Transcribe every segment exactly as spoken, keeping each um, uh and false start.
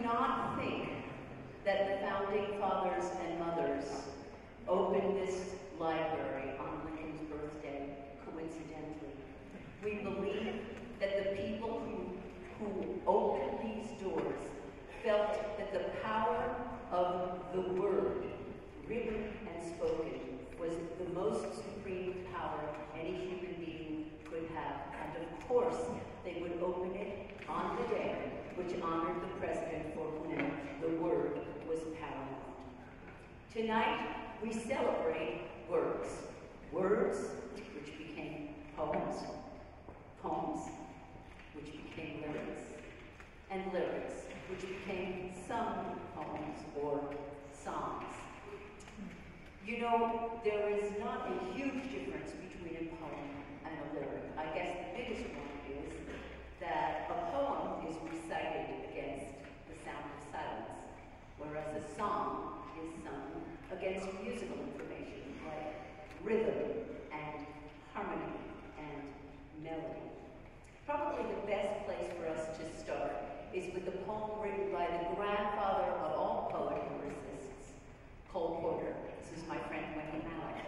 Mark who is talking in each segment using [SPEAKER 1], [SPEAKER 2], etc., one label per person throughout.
[SPEAKER 1] not think that the founding fathers and mothers opened this library on Lincoln's birthday coincidentally. We believe that the people who, who opened these doors felt that the power of the word, written and spoken, was the most supreme power any human being could have. And of course, they would open it on the day which honored the president for whom the word was paramount. Tonight, we celebrate words. Words, which became poems. Poems, which became lyrics. And lyrics, which became sung poems or songs. You know, there is not a huge difference between a poem and a lyric. I guess the biggest one is that a poem is recited against the sound of silence, whereas a song is sung against musical information like rhythm and harmony and melody. Probably the best place for us to start is with the poem written by the grandfather of all poet lyricists, Cole Porter. This is my friend Wendy Malick.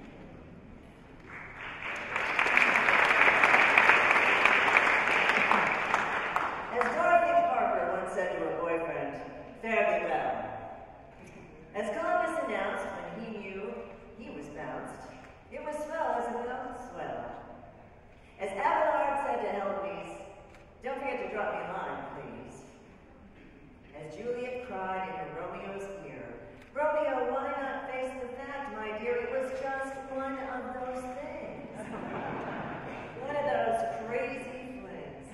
[SPEAKER 2] As Dorothy Parker once said to her boyfriend, fare thee well. As Columbus announced when he knew he was bounced, it was swell as it felt swell. As Abelard said to Heloise, don't forget to drop me a line, please. As Juliet cried in her Romeo's ear, Romeo, why not face the fact, my dear, it was just one of those things. One of those crazy flings.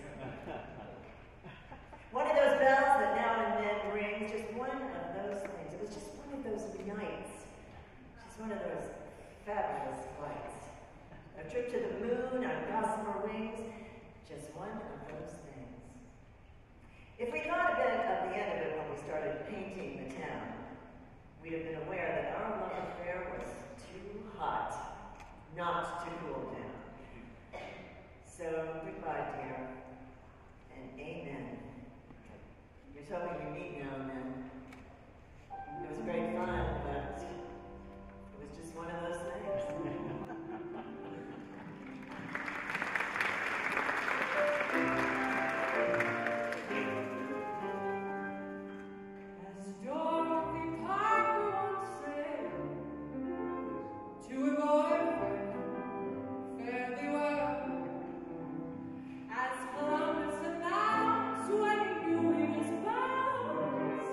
[SPEAKER 2] One of those bells that now and then rings, just one of those things. It was just one of those nights. Just one of those fabulous flights. A trip to the moon on gossamer wings, just one of those things. If we thought a bit of the end of it when we started painting the town, we'd have been aware that our love affair was too hot not to cool down. So, goodbye, dear, and amen. Here's hoping we meet now and then. It was great fun, but it was just one of those things.
[SPEAKER 3] As Columbus announced when he knew he was bound,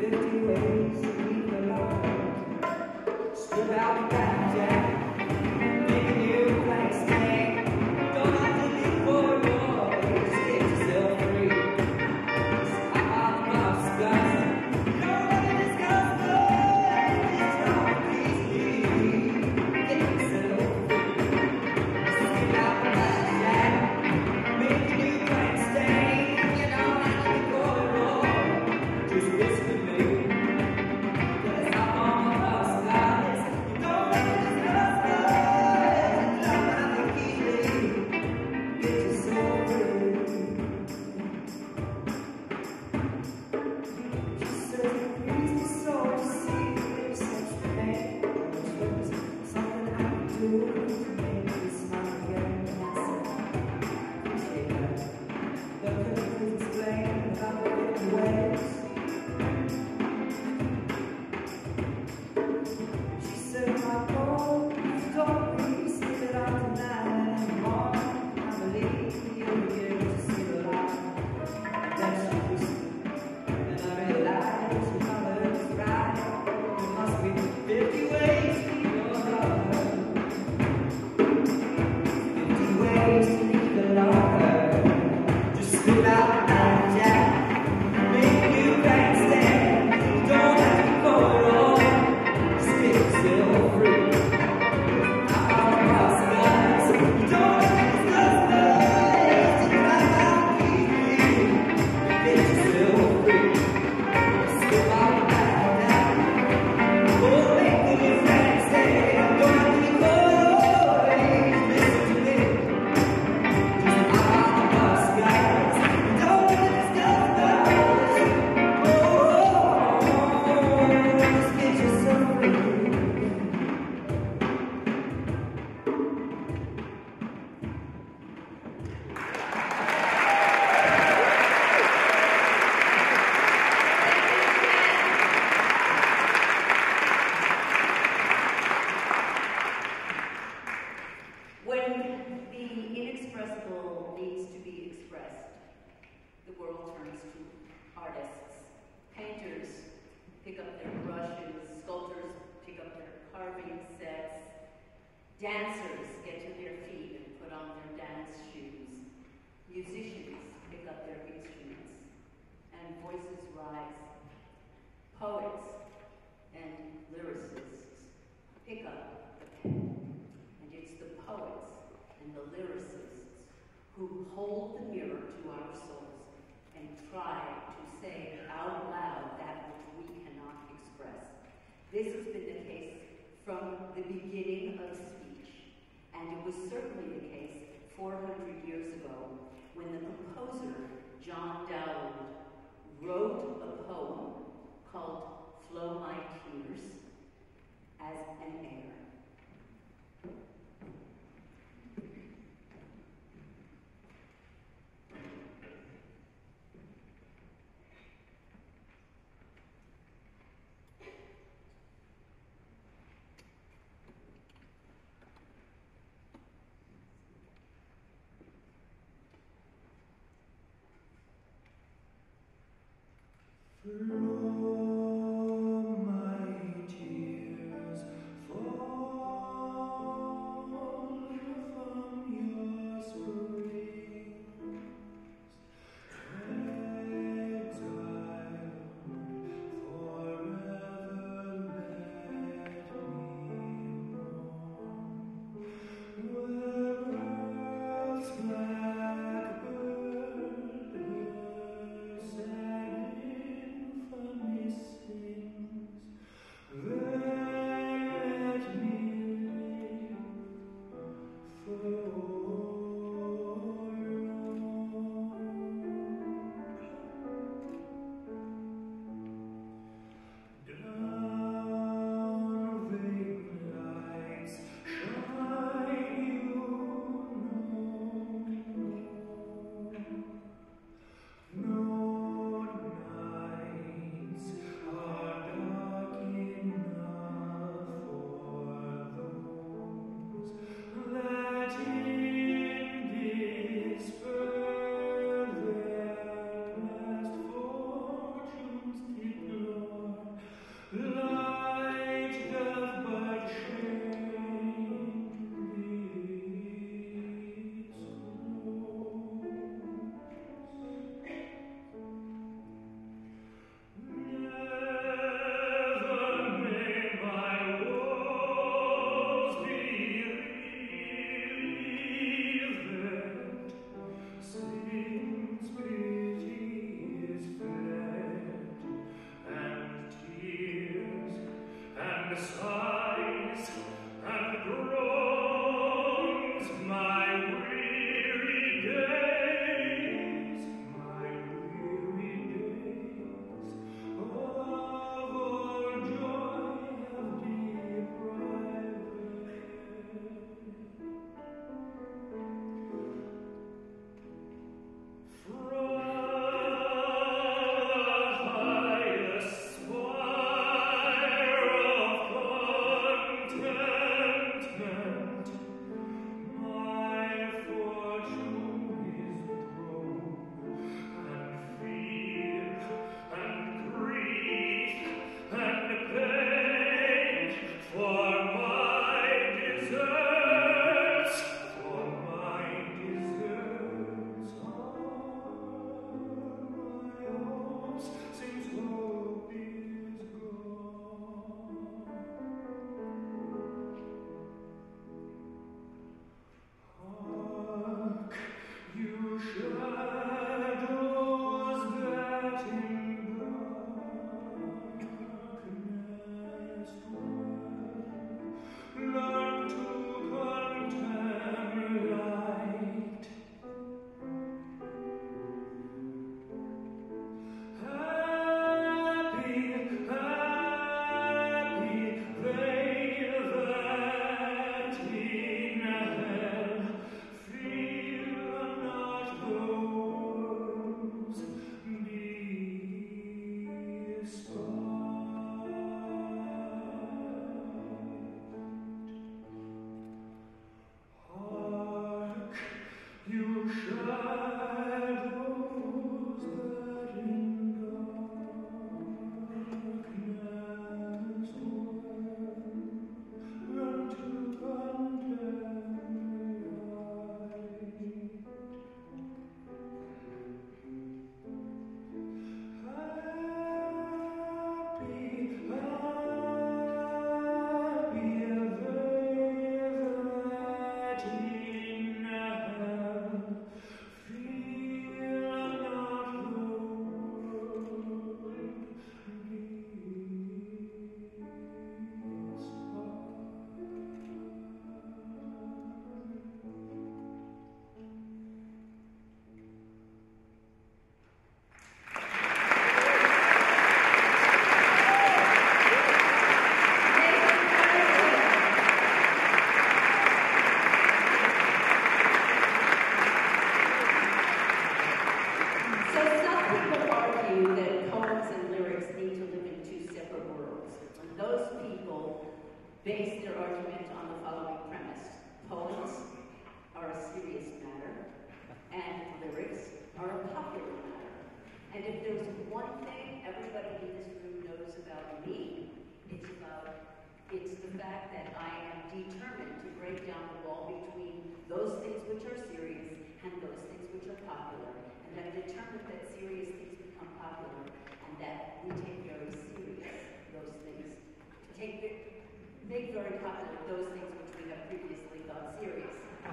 [SPEAKER 1] Dancers get to their feet and put on their dance shoes. Musicians pick up their instruments and voices rise. Poets and lyricists pick up the pen. And it's the poets and the lyricists who hold the mirror to our souls and try to say out loud that which we cannot express. This has been the case from the beginning of speech, and it was certainly the case four hundred years ago when the composer John Dowland wrote a poem called Flow My Tears as an air.
[SPEAKER 3] Flow my tears, fall from your springs, exiled forever let me roam, where earth's blackbird sang in
[SPEAKER 1] base their argument on the following premise. Poems are a serious matter, and lyrics are a popular matter. And if there's one thing everybody in this room knows about me, it's about, it's the fact that I am determined to break down the wall between those things which are serious and those things which are popular. And I'm determined that serious things become popular, and that we take very serious those things. Take it, make very popular those things which we have previously thought serious. So,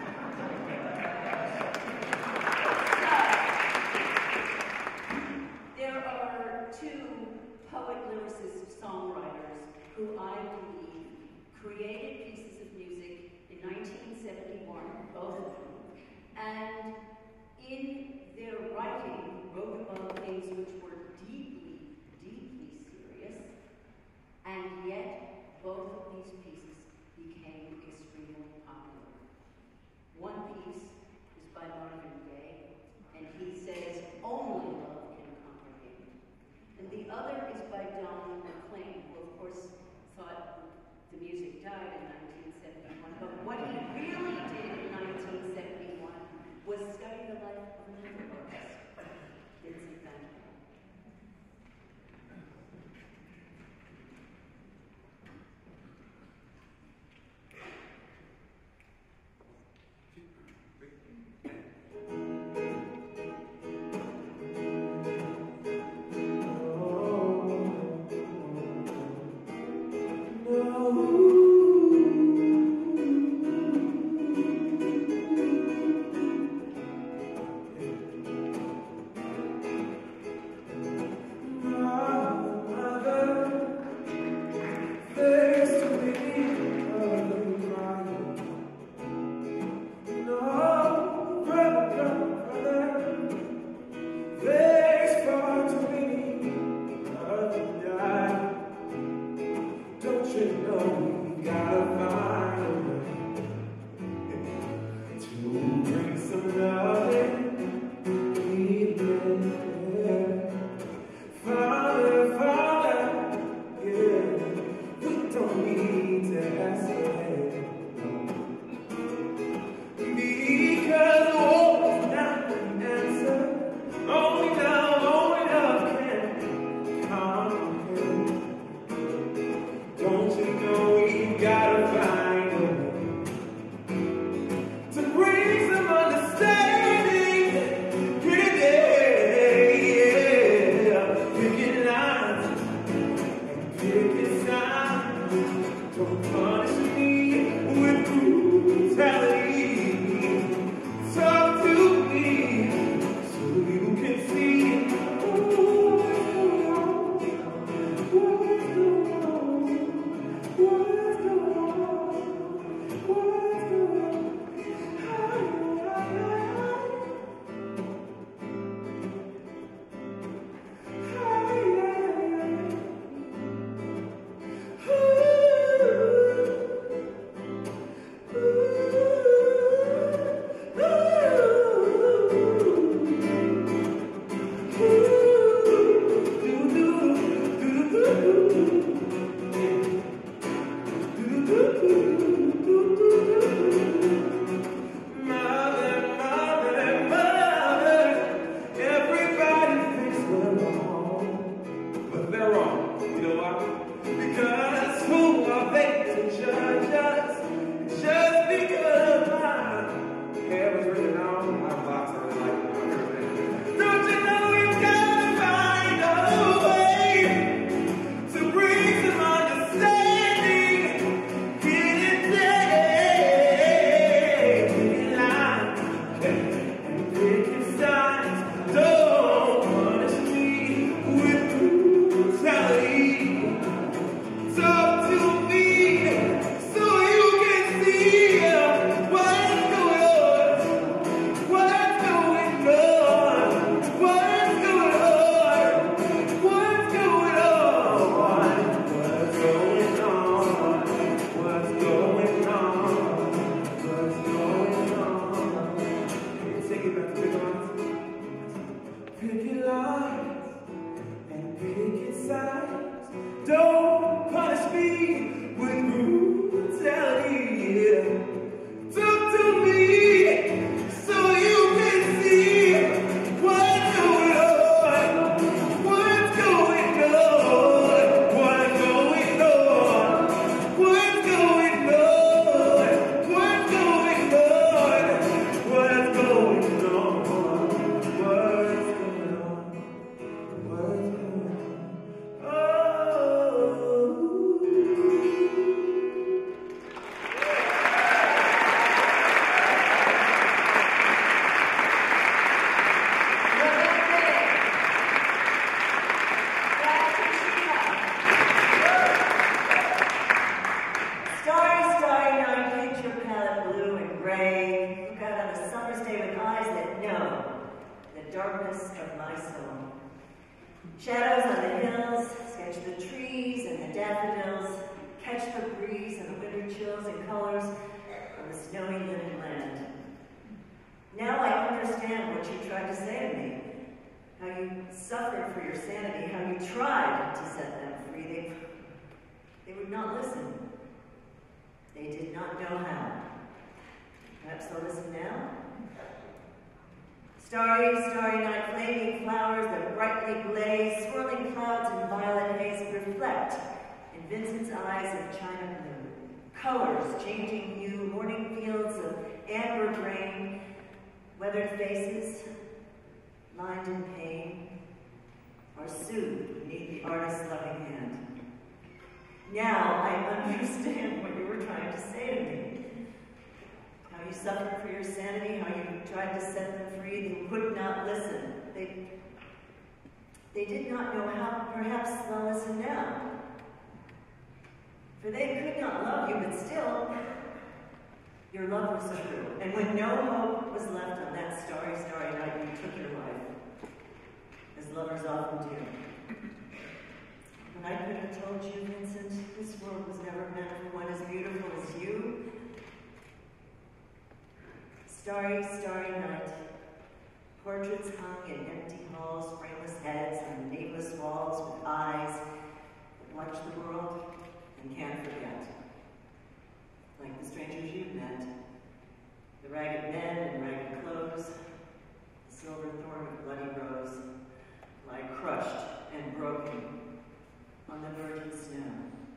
[SPEAKER 1] there are two poet, lyricists, songwriters who I believe created pieces of music in nineteen seventy-one, both of them, and in their writing wrote about things which were deeply, deeply serious, and yet both of these pieces became extremely popular. One piece is by Marvin Gaye, and he says, "Only love can conquer him." And the other is by Don McLean, who of course thought the music died in nineteen seventy-one, but what he really did in nineteen seventy-one was study the life of another artist, Vincent van Gogh.
[SPEAKER 3] inside. Don't punish me with brutality. Talk to me so you can see what's going on. What's going on? What's going on? What's going on? What's going on? What's going on? What's going on? What's going on? Oh.
[SPEAKER 2] Starry, starry night, paint your palette blue and gray. Look out on a summer's day with eyes that know the darkness of my soul. Shadows on the hills, sketch the trees and the daffodils, catch the breeze and the winter chills and colors on the snowy linen land. Now I understand what you tried to say to me, how you suffered for your sanity, how you tried to set them free. They, they would not listen. They did not know how. Perhaps they'll listen now? Starry, starry night, flaming flowers that brightly blaze, swirling clouds and violet haze reflect in Vincent's eyes of china blue. Colors changing hue, morning fields of amber grain, weathered faces, lined in pain, are soothed beneath the artist's loving hand. Now I understand what you were trying to say to me. How you suffered for your sanity, how you tried to set them free, they would not listen. They, they did not know how. Perhaps they'll listen now. For they could not love you, but still, your love was true. And when no hope was left on that starry, starry night, you took your life, as lovers often do. And I could have told you, Vincent, this world was never meant for one as beautiful as you. Starry, starry night. Portraits hung in empty halls, frameless heads on nameless walls with eyes that watch the world and can't forget. Like the strangers you've met, the ragged men in ragged clothes, the silver thorn of bloody rose, lie crushed and broken on the virgin snow.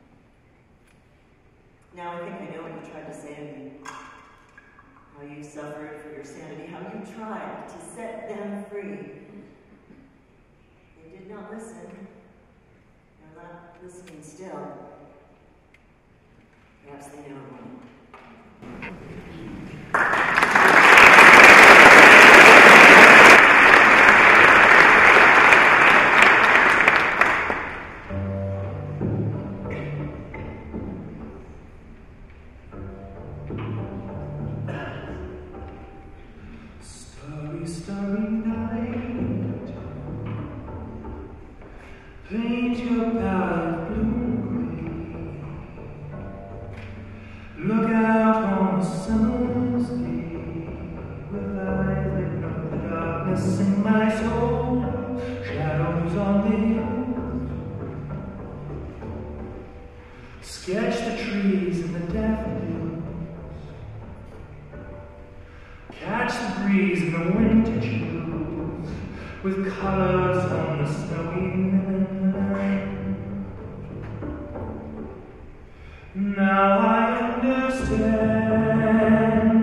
[SPEAKER 2] Now I think I know what you tried to say to me. How you suffered for your sanity, how you tried to set them free. They did not listen. They're not listening still. Perhaps they know one.
[SPEAKER 3] Starry, starry night, paint your palette blue-gray. Look out on the summer's day, with eyes that know the darkness in my soul, shadows on the hills. Sketch the trees and the daffodils. Catch the breeze and the winter chills with colors on the snowy linen. Now I understand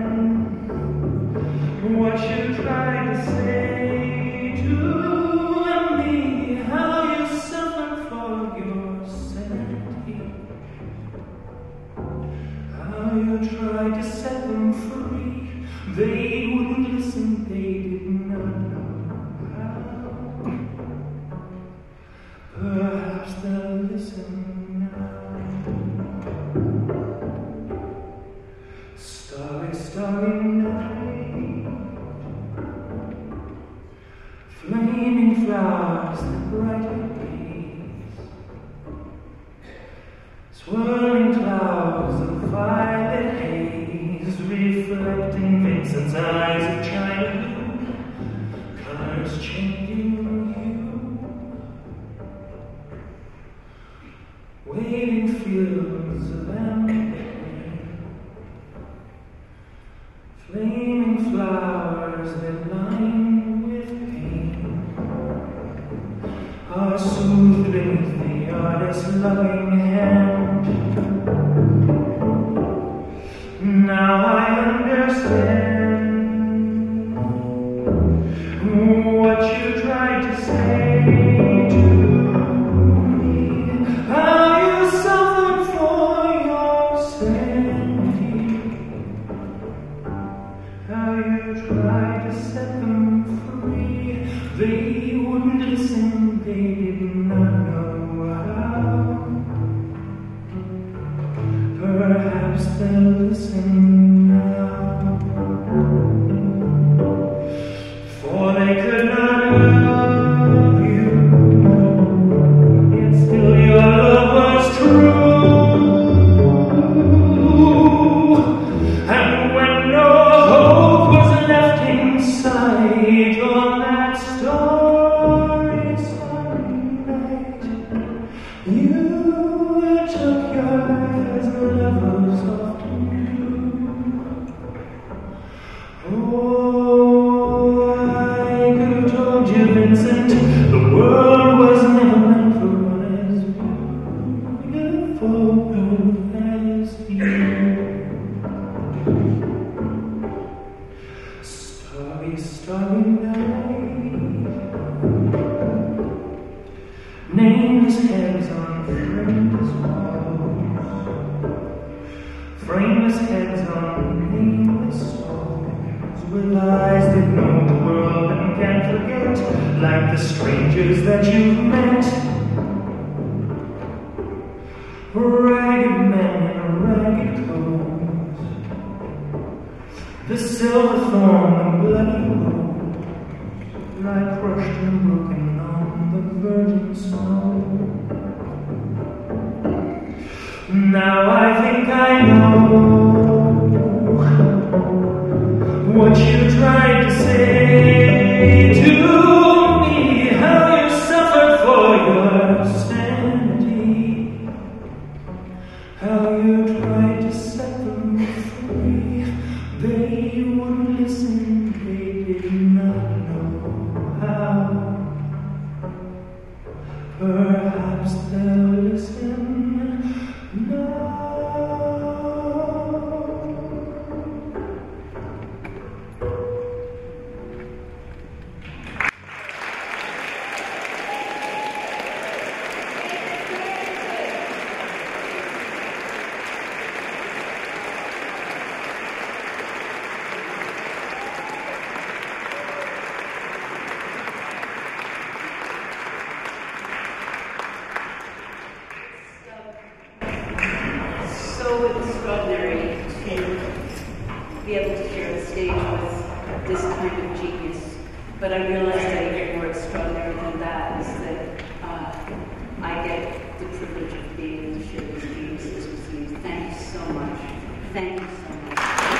[SPEAKER 3] what you tried to say to me, how you suffered for your sanity, how you tried to set them free. They wouldn't listen, they did not know how. Perhaps they'll listen now. Starry, starry night, flaming flowers that brightly blaze, swirling clouds of violet haze, reflecting Vincent's eyes of china blue, colors changing hue. waving fields of empty, flaming flowers that line with pain are soothed beneath the artist's loving hand. Now I understand what you tried to say to me, how you suffered for your sanity, how you tried to set them free. They wouldn't listen, they did not know how. Perhaps they'll listen now, for they could not love you, yet still your love was true. And when no hope was left inside on that starry sunny night, you took your life as lovers often do. Oh, I could have told you, Vincent, the world was never meant for one as beautiful as you. Starry, starry night, nameless heads on frameless walls, frameless heads on nameless walls, with eyes that know the world and can't forget, like the strangers that you've met. Ragged men in ragged clothes, the silver thorn, the bloody rose, lie crushed and broken on the virgin snow. Now I think I know what you tried to say to me, how you suffered for your sanity, how you tried to set them free. They wouldn't listen, they did not know how. Perhaps they'll listen now.
[SPEAKER 1] So extraordinary to be able to share the stage with this kind of genius. But I realized that even more extraordinary than that is that uh, I get the privilege of being able to share this genius with you. Thank you so much. Thank you so much.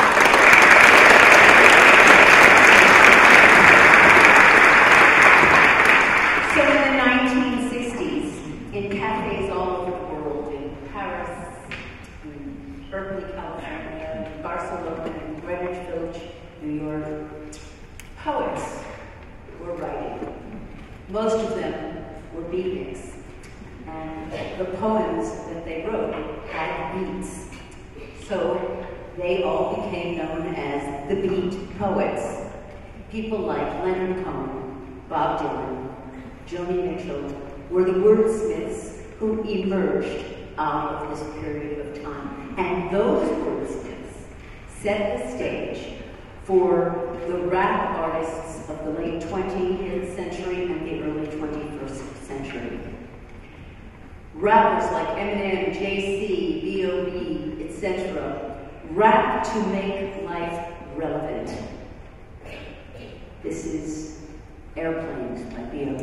[SPEAKER 1] So in the nineteen sixties, in cafes all over the world, in Paris, Berkeley, California, Barcelona, Greenwich Village, New York, poets were writing. Most of them were beatniks, and the poems that they wrote had beats. So they all became known as the beat poets. People like Leonard Cohen, Bob Dylan, Joni Mitchell were the wordsmiths who emerged out of this period of time. And those wordsmiths set the stage for the rap artists of the late twentieth century and the early twenty-first century. Rappers like Eminem, Jay-Z, B O B, et cetera rap to make life relevant. This is Airplanes by B O B.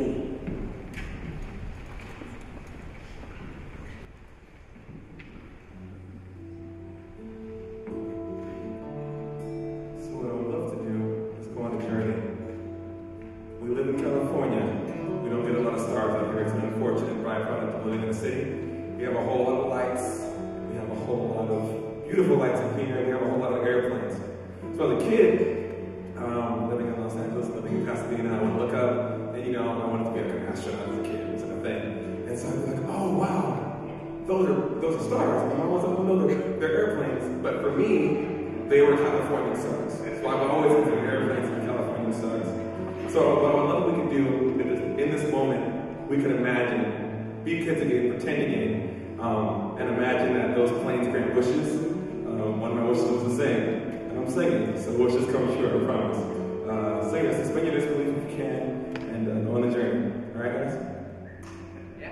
[SPEAKER 4] We live in California. We don't get a lot of stars out here. It's an unfortunate byproduct of living in the city. We have a whole lot of lights. We have a whole lot of beautiful lights in here. We have a whole lot of airplanes. So as a kid, um, living in Los Angeles, living in Pasadena, I would look up and, you know, I wanted to be like an astronaut as a kid. It was like a thing. And so I'd be like, oh, wow, those are, those are stars. And my mom was like, oh, no, they're, they're airplanes. But for me, they were California stars. So I would always consider airplanes and California stars. So what I would love we could do in this, in this moment, we could imagine, be kids again, pretend again, um, and imagine that those planes grant wishes. Um, one of my wishes was to sing, and I'm singing, so wishes come true, I promise. Uh, so yeah, suspend your disbelief if you can, and uh, go on the journey. All right, guys?
[SPEAKER 5] Yeah.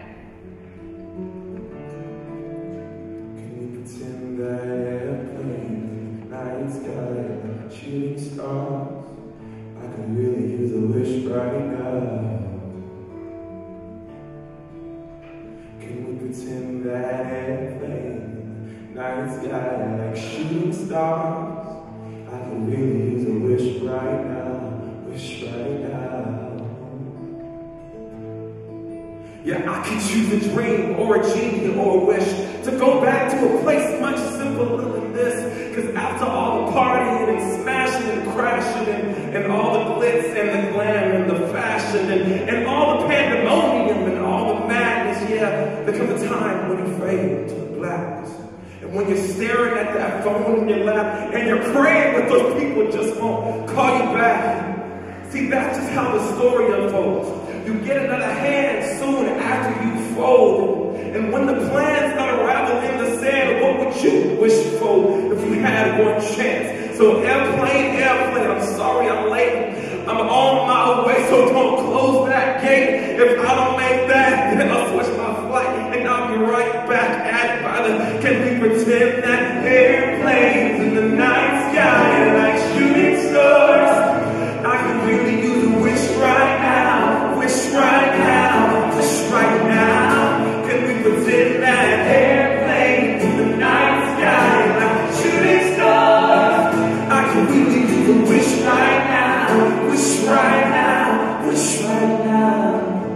[SPEAKER 4] Can we pretend that airplane, night sky, shooting stars? I could really use a wish right now. Can we pretend that airplane, night sky, like shooting stars? I could really use a wish right now, wish right now. Yeah, I could use a dream or a genie or a wish to go back to a place much simpler than this. Cause after all the partying and smashing and crashing and, and all the glitz and the glam and the fashion and, and all the pandemonium and all the madness, yeah, there comes a time when you fade to the blackness. And when you're staring at that phone in your lap and you're praying that those people just won't call you back. See, that's just how the story unfolds. You get another hand soon after you fold. And when the plans unravel in the sand, what would you wish for if you had one chance? So airplane, airplane, I'm sorry I'm late. I'm on my way, so don't close that gate. If I don't make that, then I'll switch my flight and I'll be right back at it by the, can we pretend that airplanes in the night sky like shooting stars? I can really use a wish right now, wish right now, wish right now. Can we pretend that airplanes in the night sky like shooting stars? I can really use a wish right now, wish right now, wish right now.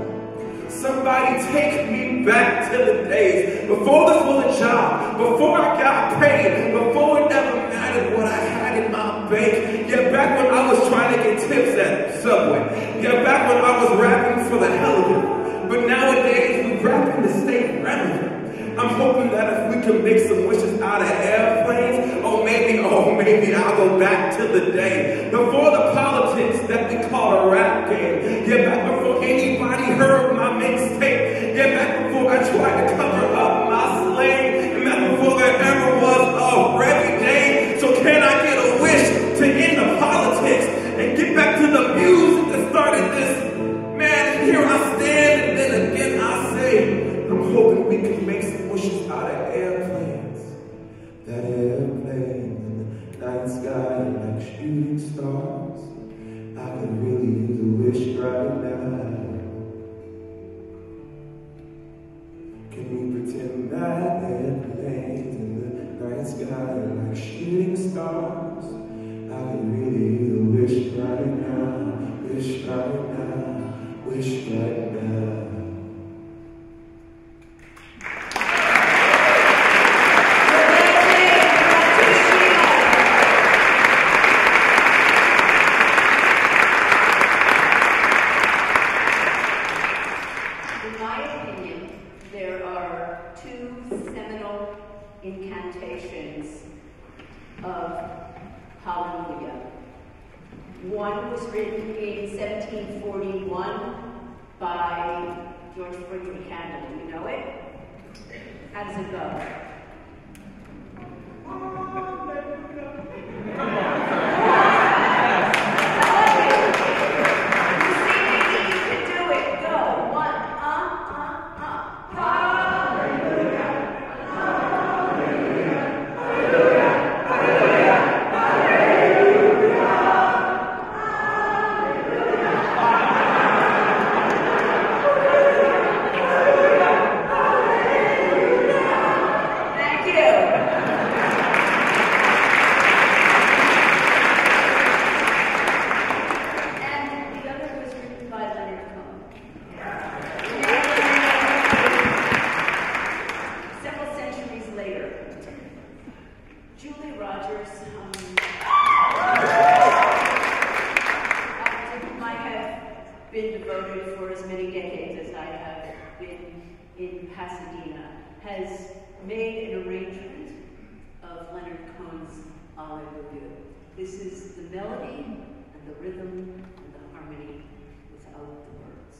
[SPEAKER 4] Somebody take me back to the days before this was a job, before I got paid, before it ever mattered what I had in my bank. Yeah, back when I was trying to get tips at Subway. Yeah, back when I was rapping for the hell of it. But nowadays, we're rapping to stay relevant. I'm hoping that if we can make some wishes out of airplanes, or maybe, oh, maybe I'll go back to the day before the politics that we call a rap game. Yeah, back before anybody heard my mixtape. Yeah, back before I tried to cover up my slang. And back before there ever was a Revy Day. So can I get a wish to end the politics and get back to the music that started this? Man, here I stand, and then again I say, I'm hoping we can make some wishes out of airplanes. That airplane in the night sky like shooting stars. I could really use a wish right now. Can we pretend that airplanes in the night sky like shooting stars? I could really use a wish right now, wish right now, wish right now.
[SPEAKER 1] Incantations of Hallelujah. One was written in seventeen forty-one by George Frederick Handel. You know it? How does it go? in Pasadena has made an arrangement of Leonard Cohen's Alleluia. This is the melody and the rhythm and the harmony without the words.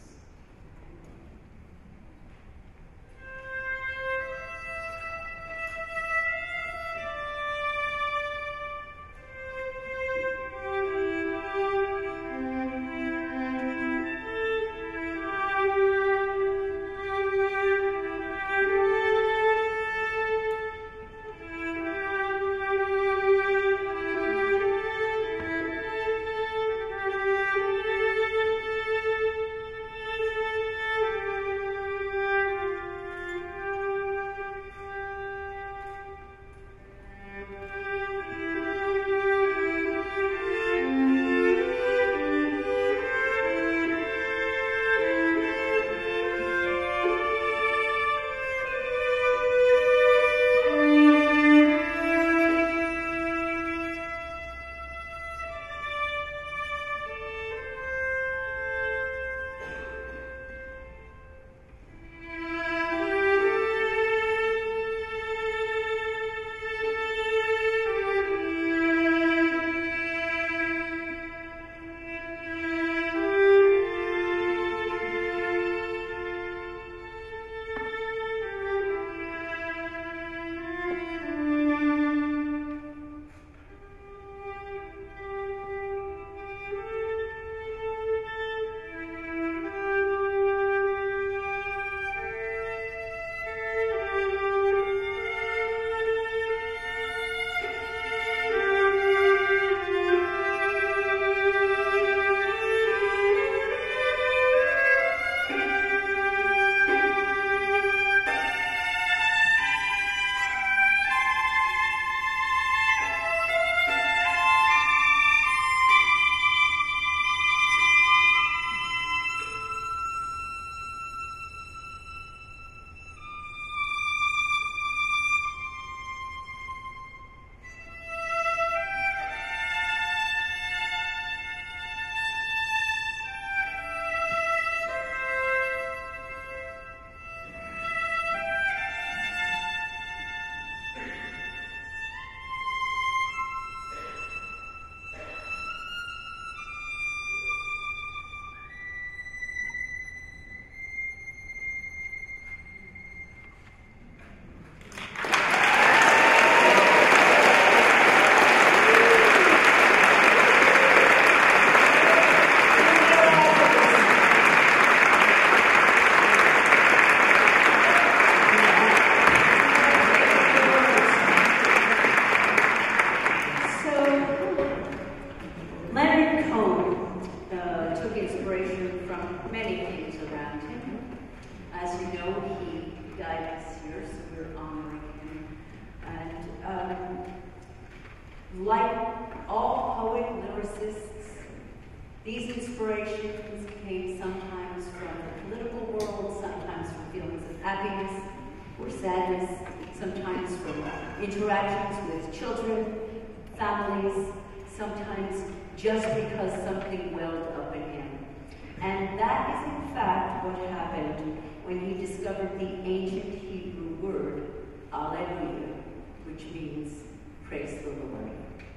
[SPEAKER 1] Like all poet lyricists, these inspirations came sometimes from the political world, sometimes from feelings of happiness or sadness, sometimes from interactions with children, families, sometimes just because something welled up in him. And that is in fact what happened when he discovered the ancient Hebrew word, Alleluia, which means praise the Lord.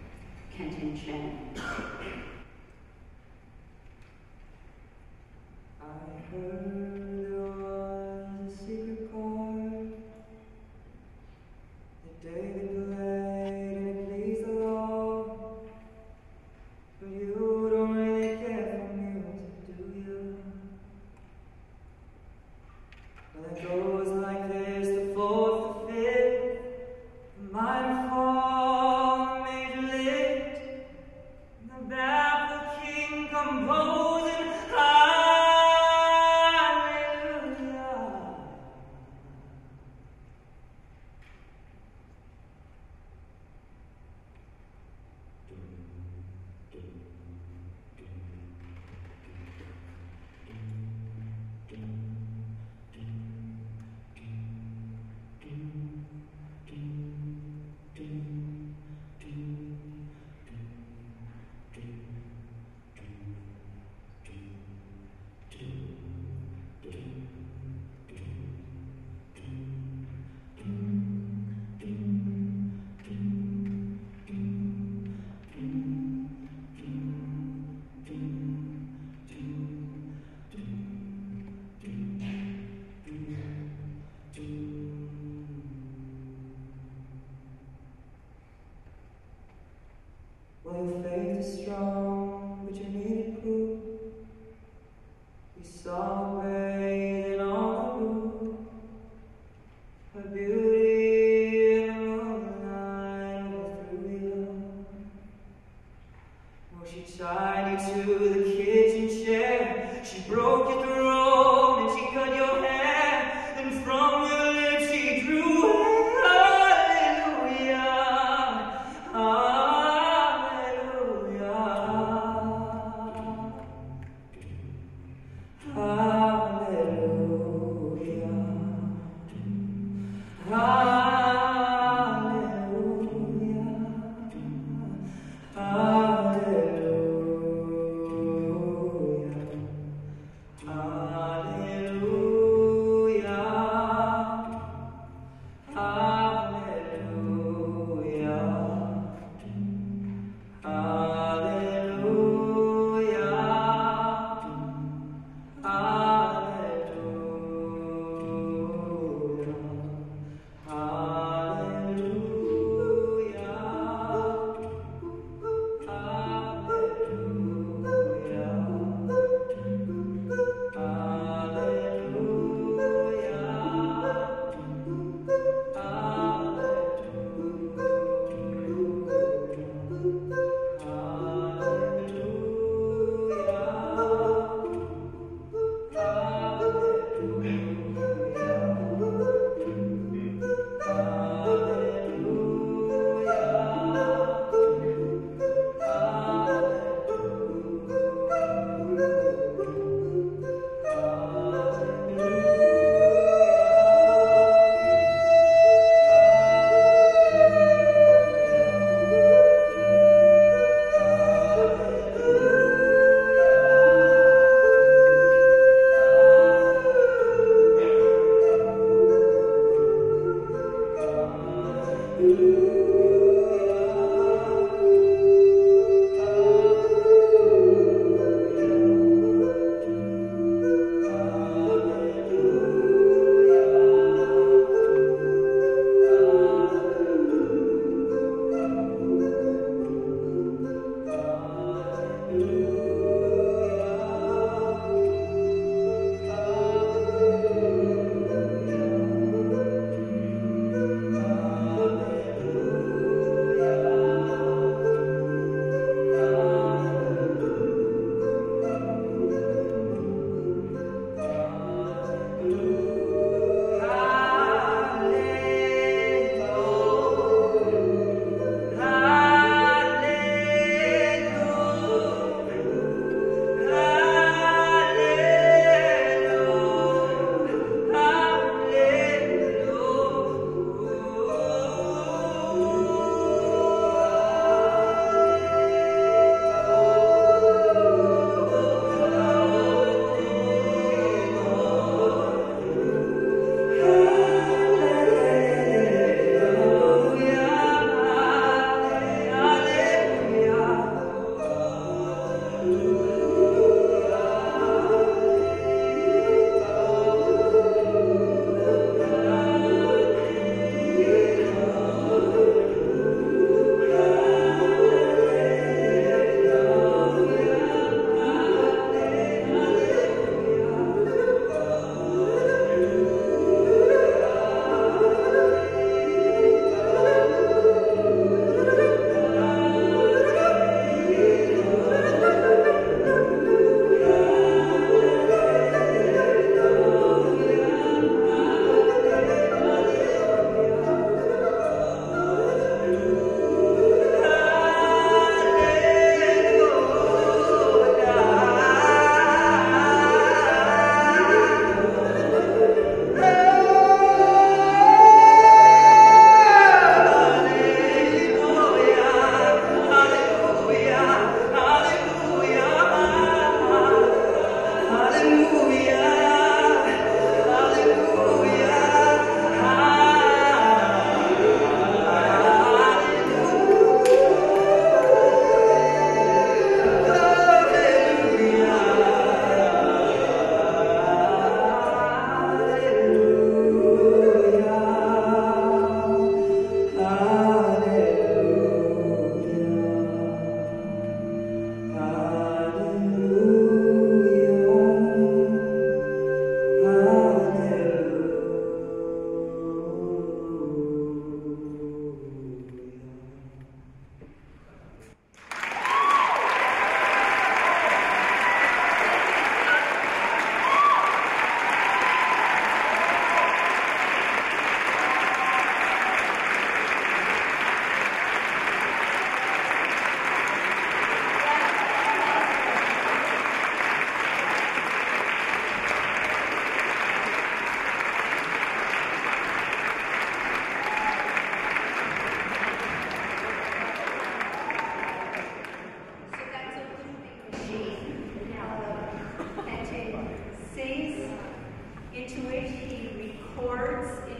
[SPEAKER 1] KENTON CHEN.
[SPEAKER 3] I heard there was a secret chord the day they played and it pleased the Lord. But you don't really care for music, do you? Well, it goes like this: the fourth, the fifth, the minor fall, the major lift, the bass.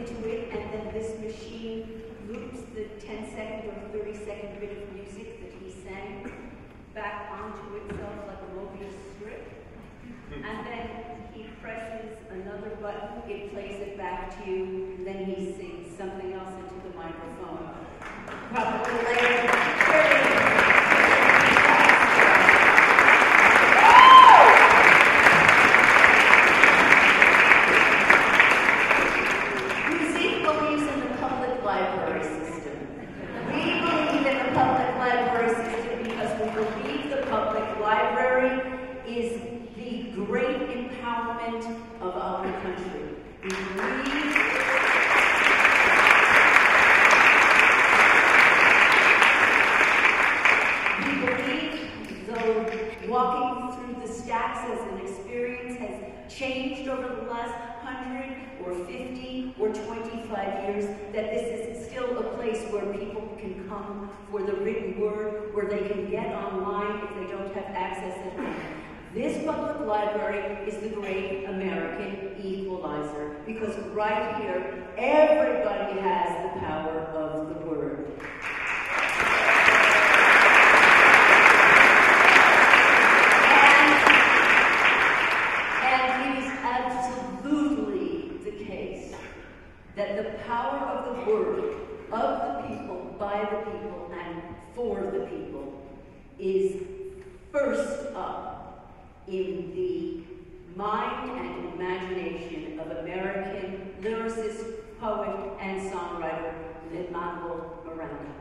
[SPEAKER 1] into it, and then this machine loops the ten second or thirty second bit of music that he sang back onto itself like a Mobius strip. And then he presses another button, it plays it back to you, and then he sings something else into the microphone. Probably later. Of our country. We believe, we believe, though walking through the stacks as an experience has changed over the last hundred or fifty or twenty-five years, that this is still a place where people can come for the written word, where they can get online if they don't have access at home. This public library is the great American equalizer, because right here, everybody has the power of the word. And, and it is absolutely the case that the power of the word, of the people, by the people, and for the people, is first up in the mind and imagination of American lyricist, poet, and songwriter Lin-Manuel Miranda.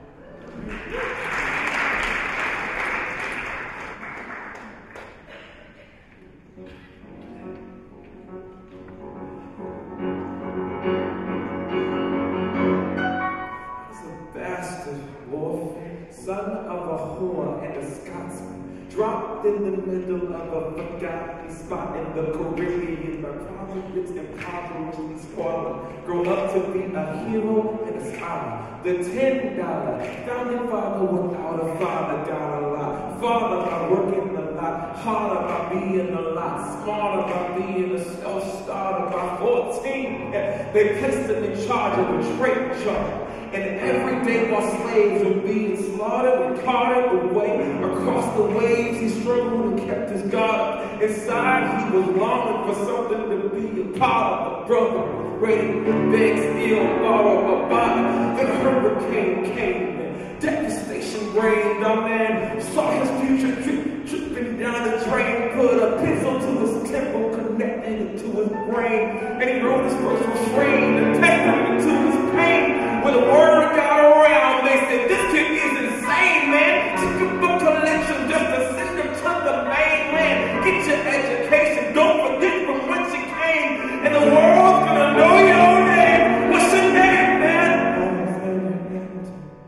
[SPEAKER 4] He's a bastard wolf, son of a whore and a Scotsman, dropped in the middle of a forgotten spot in the Caribbean. My problem is impoverished and squalid. Grow up to be a hero and a scholar. The ten dollar founding father without a father got a lot. Father by working a lot, harder by being a lot, smarter by being a self-starter. By fourteen, they placed him in charge of a trade charge. And every day while slaves were being slaughtered and carted away across the waves, he struggled and kept his guard up. Inside, he was longing for something to be a part of. A brother ready to beg, steal, borrow, a body. Then a hurricane came and devastation reigned. A man saw his future drip, dripping down the drain, put a pencil to his temple, connected it to his brain, and he wrote his first refrain, a testament to his pain. When the word got around, they said, this kid is insane, man. Took a book collection just to send him to the main man. Get your education, don't forget from whence you came, and the world's gonna know your name. What's your name, man?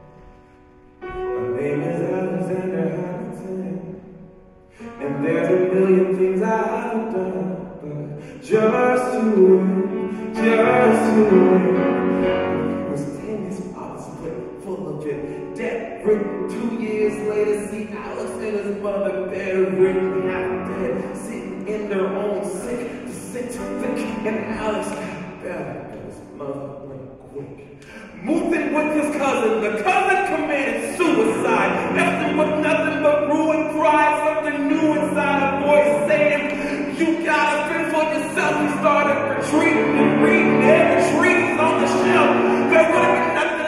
[SPEAKER 4] My name is Alexander Hamilton, and there's a million things I've done, but just to win, just to win. Debt ridden, two years later, see Alex and his mother bedridden, half dead, sitting in their own sick, the sick to thick, and Alex got better, but his mother went quick. Moved in with his cousin, the cousin committed suicide, left him with nothing but ruined pride, something new inside, a voice saying, you gotta fend for yourself. He started retreating and reading every treatise on the shelf. There would have been nothing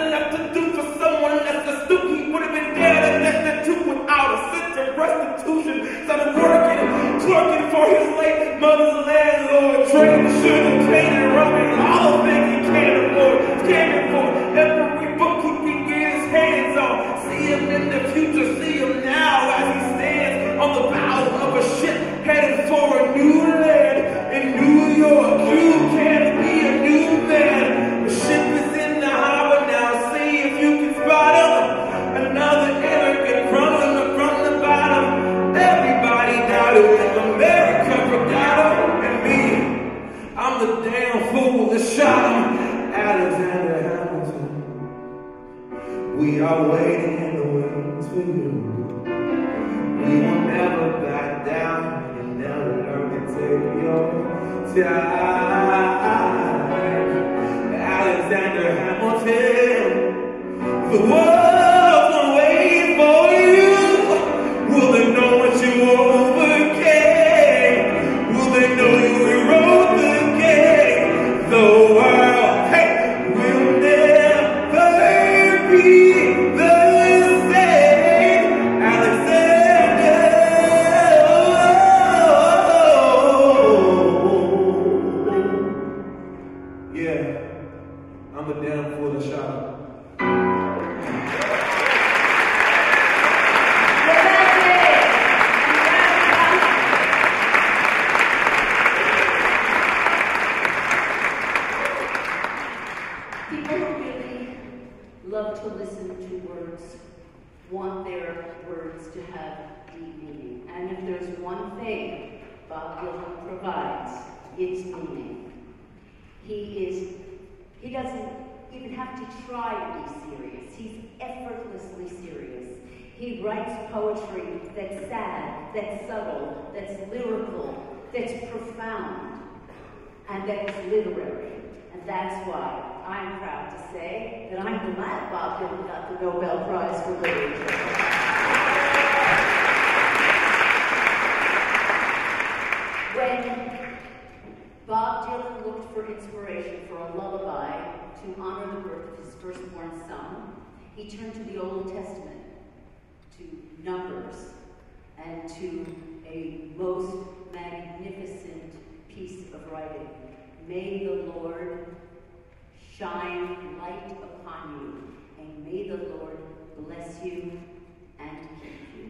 [SPEAKER 4] restitution, started working, clerking for his late mother's landlord, trading sugar, cane, rubbing all the things he can't afford, can't afford every book he can get his hands on. See him in the future, see him now as he stands on the bow of a ship headed for a new land in New York. You can't be a new man. The ship is in the harbor now. See if you can spot him. Another immigrant crumbling from the bottom. Everybody doubted him. America forgot him. And me, I'm the damn fool that shot him. Alexander Hamilton. We are waiting in the wings for you. We will never back down and never learn to take your time. Alexander The world will wait for you. Will they know what you overcame? Will they know you rewrote the game? The world, hey, will never be the same. Alexander. Yeah, I'm the damn fool that shot him.
[SPEAKER 1] People who really love to listen to words want their words to have deep meaning. And if there's one thing Bob Dylan provides, it's meaning. He is, he doesn't even have to try to be serious. He's effortlessly serious. He writes poetry that's sad, that's subtle, that's lyrical, that's profound, and that is literary. And that's why I'm proud to say that I'm glad Bob Dylan got the Nobel Prize for Literature. When Bob Dylan looked for inspiration for a lullaby to honor the birth of his firstborn son, he turned to the Old Testament, to Numbers, and to a most magnificent piece of writing. May the Lord shine light upon you, and may the Lord bless you and keep you.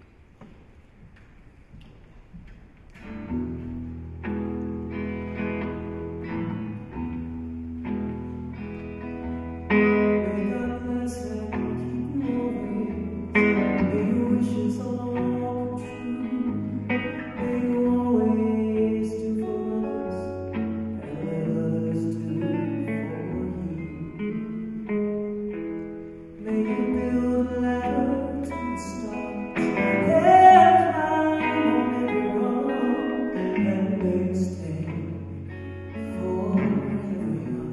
[SPEAKER 3] May God bless and keep you always. May your wishes all come true. May you always do for others and let others do for you. May you build a ladder to the stars and climb on every rock, and may you stay forever young.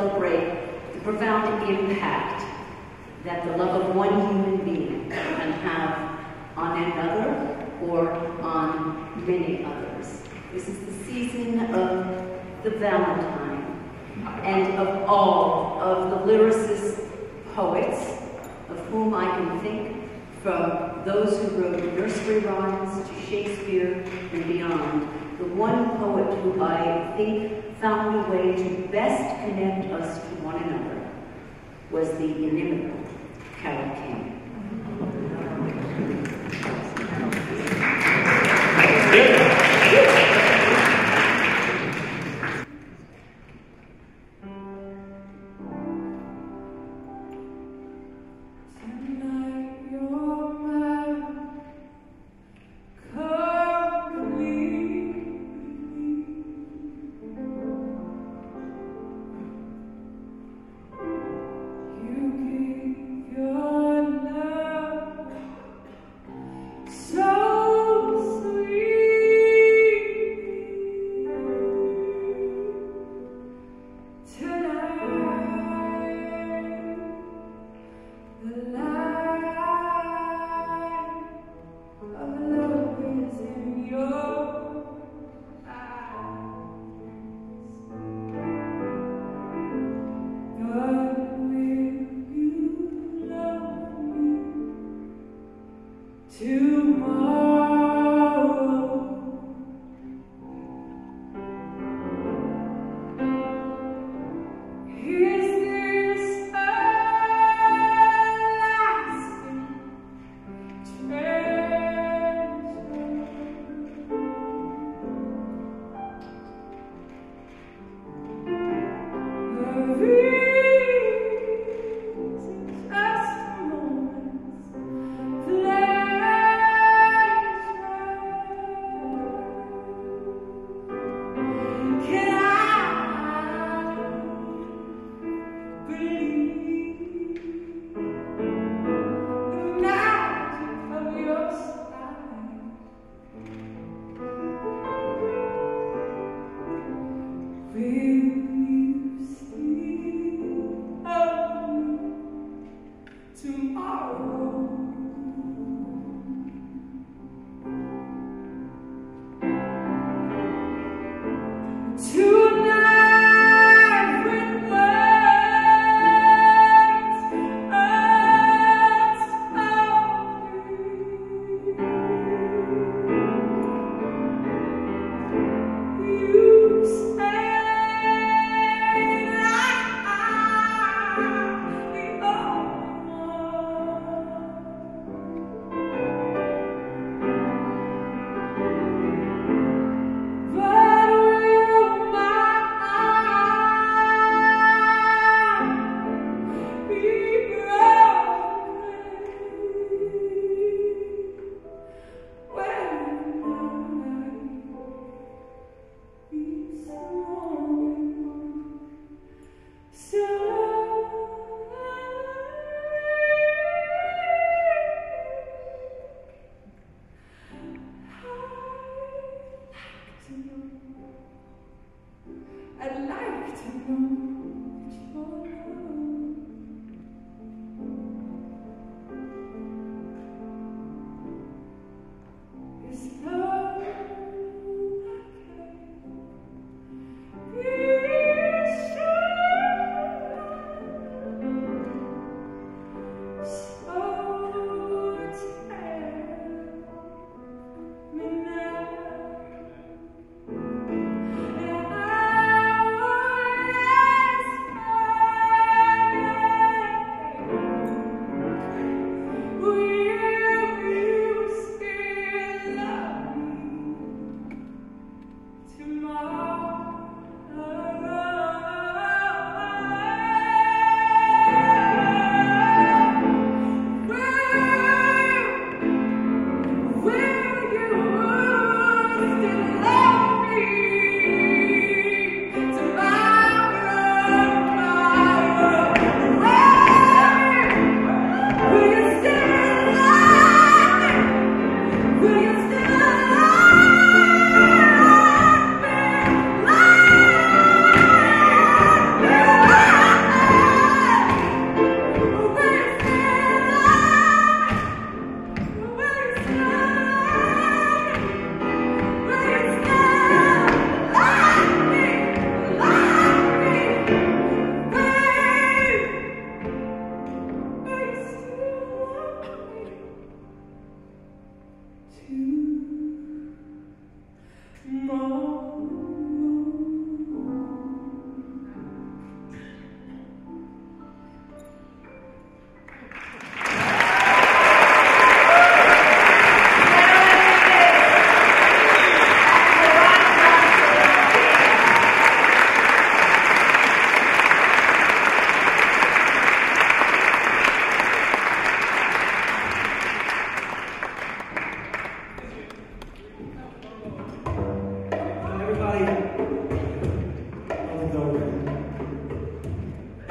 [SPEAKER 1] celebrate the profound impact that the love of one human being can have on another or on many others. This is the season of the Valentine and of all of the lyricist poets, of whom I can think, from those who wrote nursery rhymes to Shakespeare and beyond. The one poet who I think found a way to best connect us to one another was the inimitable Carole King.
[SPEAKER 3] Tonight when love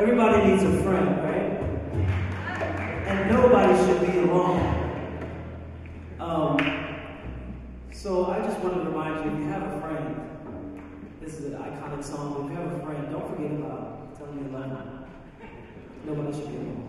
[SPEAKER 3] Everybody needs a friend, right? And nobody should be alone. Um, so I just wanted to remind you, if you have a friend, this is an iconic song, but if you have a friend, don't forget about telling you love them. Nobody should be alone.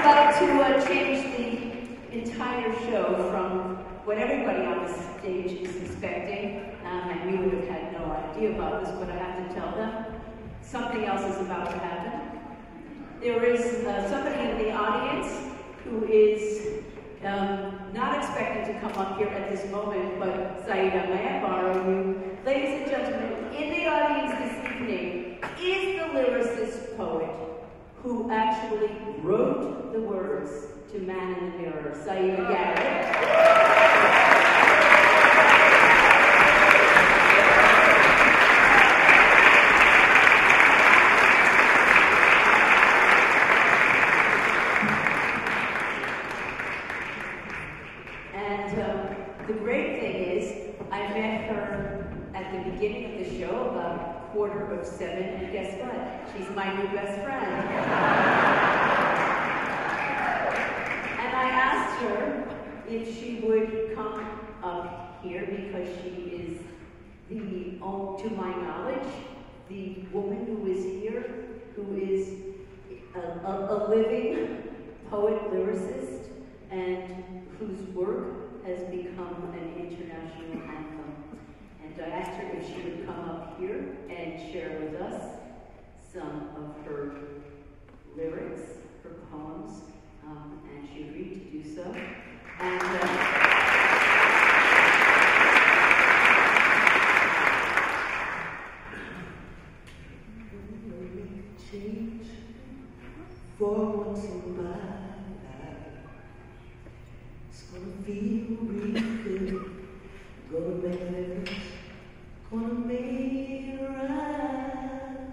[SPEAKER 1] what everybody on the stage is expecting, um, and you would have had no idea about this, but I have to tell them, something else is about to happen. There is uh, somebody in the audience who is um, not expecting to come up here at this moment, but Saida, may I borrow you? Ladies and gentlemen, in the audience this evening is the lyricist poet who actually wrote the words to Man in the Mirror, Saida Garrett. Beginning of the show about quarter of seven, and guess what? She's my new best friend. And I asked her if she would come up here because she is the, oh, to my knowledge, the woman who is here, who is a, a, a living poet lyricist and whose work has become an international anthem. I asked her if she would come up here and share with us some of her lyrics, her poems, um, and she agreed to do so. And uh,
[SPEAKER 3] change for once in my life. It's gonna feel really good. Gonna make a difference. Gonna make it right.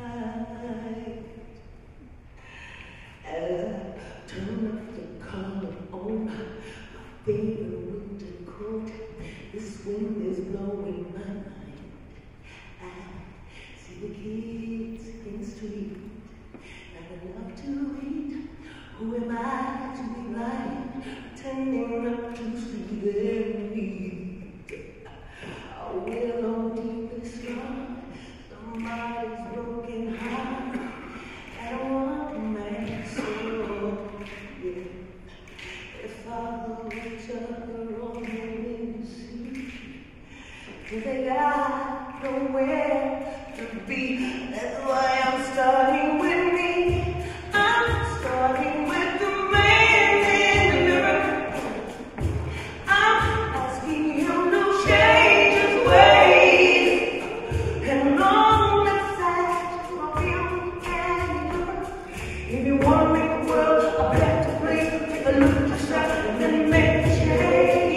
[SPEAKER 3] As I turn up the collar on my favorite winter coat, this wind is blowing my mind. I see the kids in the street, and I love to read. Who am I to be blind, pretending not to see their need? I will only be strong, somebody's broken heart, and I want to make sure, yeah. If I love each other on the windy sea, cause they got nowhere to be. That's why I'm starting with me. I'm starting with the man in the mirror. I'm asking him to change his ways, and long as I love you and you. If you want to make the world a better place, take a look at yourself and then make a change.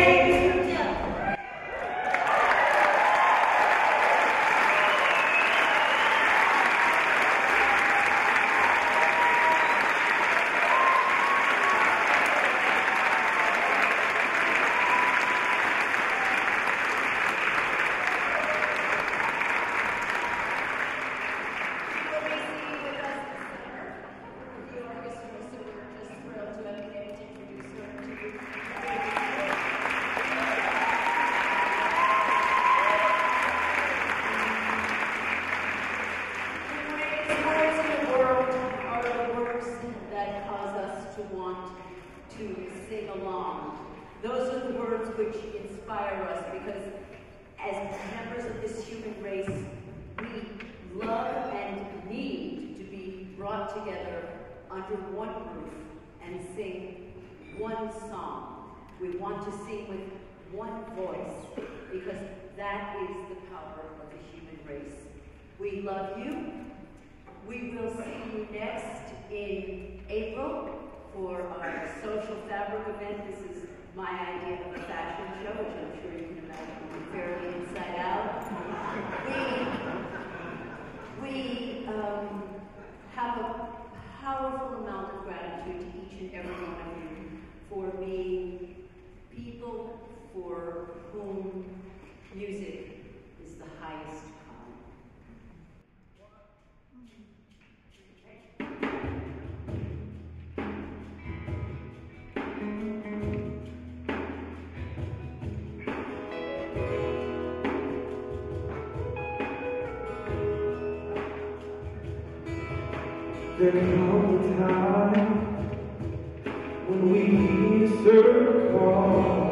[SPEAKER 1] We love you. We will see you next in April for our Social Fabric event. This is my idea of a fashion show, which I'm sure you can imagine will be fairly inside out. We, we um, have a powerful amount of gratitude to each and every one of you for being people for whom music is the highest calling.
[SPEAKER 3] There comes a time when we circle